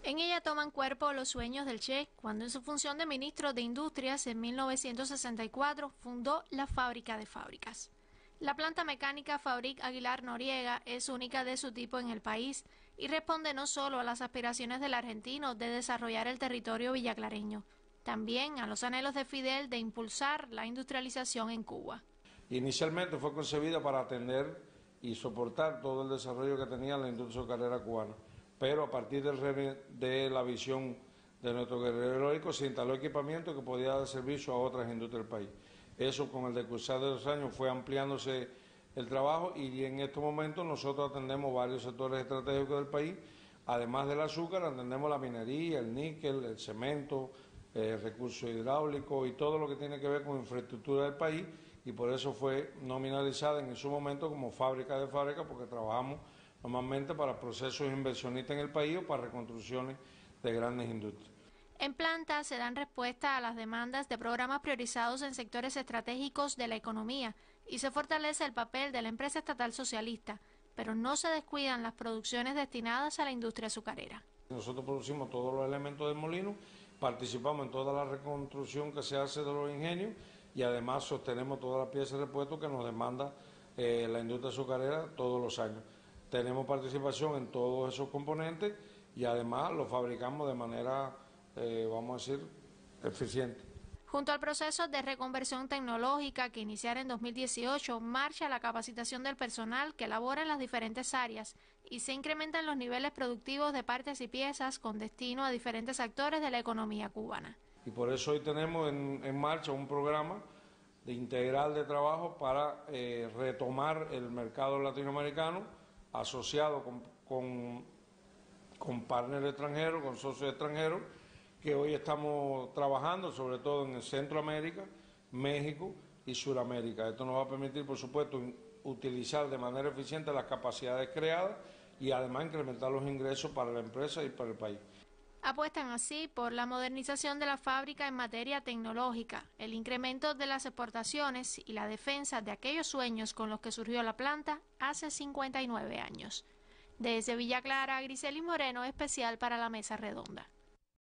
En ella toman cuerpo los sueños del Che, cuando en su función de ministro de Industrias en 1964 fundó la Fábrica de Fábricas. La planta mecánica Fabric Aguilar Noriega es única de su tipo en el país y responde no solo a las aspiraciones del argentino de desarrollar el territorio villaclareño, también a los anhelos de Fidel de impulsar la industrialización en Cuba. Inicialmente fue concebida para atender y soportar todo el desarrollo que tenía la industria azucarera cubana, pero a partir de la visión de nuestro guerrero heroico se instaló equipamiento que podía dar servicio a otras industrias del país. Eso con el decursar de los años fue ampliándose el trabajo y en estos momentos nosotros atendemos varios sectores estratégicos del país. Además del azúcar, atendemos la minería, el níquel, el cemento, recursos hidráulicos y todo lo que tiene que ver con infraestructura del país, y por eso fue nominalizada en su momento como fábrica de fábricas, porque trabajamos normalmente para procesos inversionistas en el país o para reconstrucciones de grandes industrias. En planta se dan respuesta a las demandas de programas priorizados en sectores estratégicos de la economía y se fortalece el papel de la empresa estatal socialista, pero no se descuidan las producciones destinadas a la industria azucarera. Nosotros producimos todos los elementos del molino, participamos en toda la reconstrucción que se hace de los ingenios y además sostenemos todas las piezas de repuesto que nos demanda la industria azucarera todos los años. Tenemos participación en todos esos componentes y además los fabricamos de manera, vamos a decir, eficiente. Junto al proceso de reconversión tecnológica que iniciara en 2018, marcha la capacitación del personal que labora en las diferentes áreas y se incrementan los niveles productivos de partes y piezas con destino a diferentes actores de la economía cubana. Y por eso hoy tenemos en marcha un programa de integral de trabajo para retomar el mercado latinoamericano asociado con partners extranjeros, con socios extranjeros, que hoy estamos trabajando sobre todo en Centroamérica, México y Sudamérica. Esto nos va a permitir, por supuesto, utilizar de manera eficiente las capacidades creadas y además incrementar los ingresos para la empresa y para el país. Apuestan así por la modernización de la fábrica en materia tecnológica, el incremento de las exportaciones y la defensa de aquellos sueños con los que surgió la planta hace 59 años. Desde Villa Clara, Griselis Moreno, especial para la Mesa Redonda.